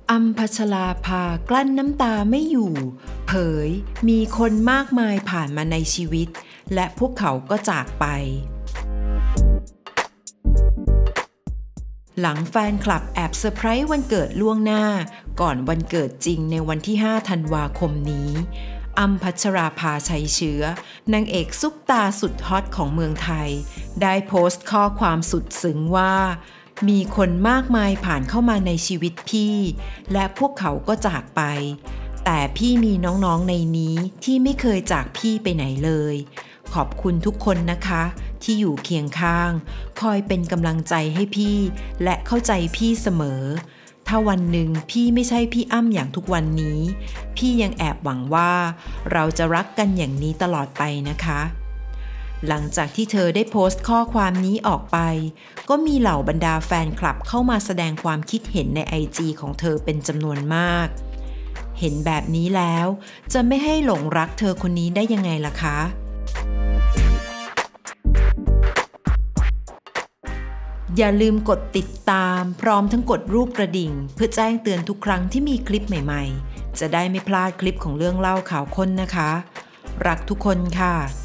อัมพัชราภากลั้นน้ำตาไม่อยู่เผยมีคนมากมายผ่านมาในชีวิตและพวกเขาก็จากไปหลังแฟนคลับแอบเซอร์ไพรส์วันเกิดล่วงหน้าก่อนวันเกิดจริงในวันที่5ธันวาคมนี้อัมพัชราภาชัยเชื้อนางเอกซุปตาสุดฮอตของเมืองไทยได้โพสต์ข้อความสุดซึ้งว่ามีคนมากมายผ่านเข้ามาในชีวิตพี่และพวกเขาก็จากไปแต่พี่มีน้องๆในนี้ที่ไม่เคยจากพี่ไปไหนเลยขอบคุณทุกคนนะคะที่อยู่เคียงข้างคอยเป็นกำลังใจให้พี่และเข้าใจพี่เสมอถ้าวันหนึ่งพี่ไม่ใช่พี่อ้ำอย่างทุกวันนี้พี่ยังแอบหวังว่าเราจะรักกันอย่างนี้ตลอดไปนะคะหลังจากที่เธอได้โพสต์ข้อความนี้ออกไปก็มีเหล่าบรรดาแฟนคลับเข้ามาแสดงความคิดเห็นใน IG ของเธอเป็นจำนวนมากเห็นแบบนี้แล้วจะไม่ให้หลงรักเธอคนนี้ได้ยังไงล่ะคะอย่าลืมกดติดตามพร้อมทั้งกดรูปกระดิ่งเพื่อแจ้งเตือนทุกครั้งที่มีคลิปใหม่ๆจะได้ไม่พลาดคลิปของเรื่องเล่าข่าวค้นนะคะรักทุกคนค่ะ